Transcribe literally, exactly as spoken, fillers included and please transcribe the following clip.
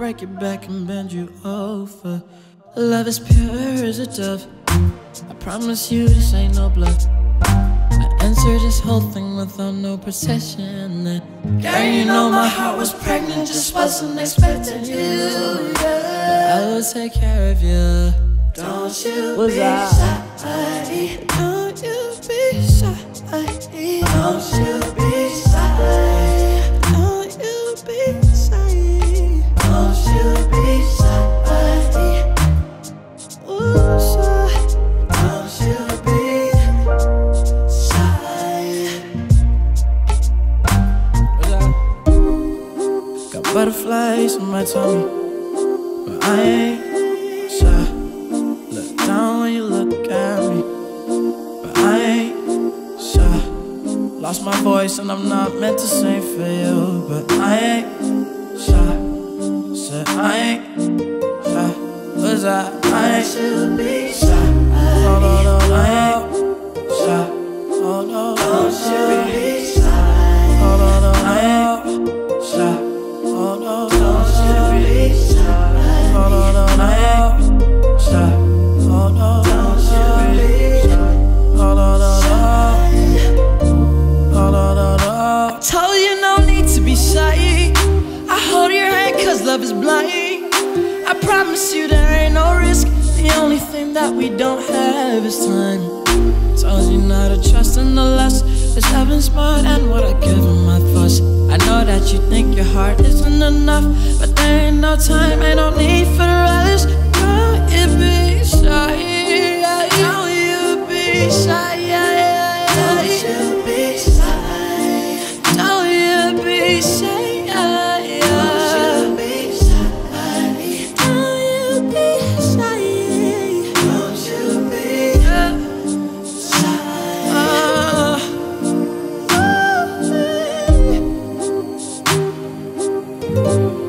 break your back and bend you over. Love is pure as a dove. I promise you this ain't no bluff. I answered this whole thing without no precision. And girl, you know my heart was pregnant, just wasn't expecting you. Yeah. I will take care of you. Don't you be shy. Don't you be shy. Don't you be shy. Don't you be shy. Don't you be shy. Woosah. Don't you be shy. Got butterflies on my tummy, but I ain't shy. Look down when you look at me, but I ain't shy. Lost my voice and I'm not meant to sing for you, but I ain't shy. Said I ain't shy. Was I? I ain't should be shy. No, no, no, no, I ain't shy. Oh no, don't you be shy. Oh no, no, I ain't shy. Oh no, don't you be shy. Oh no, no, I ain't shy. Oh no, don't you be shy. Oh no, no, no. Oh no, no, no. I told you no need to be shy. I hold your hand cause love is blind. I promise you there ain't no risk. The only thing that we don't have is time. Told you not to trust in the lust, cause having smart and what I give in my thoughts. I know that you think your heart isn't enough, but there ain't no time, ain't no need for the rest. Don't you be shy. Don't you be shy. Don't you be shy. Don't you be shy. Thank you.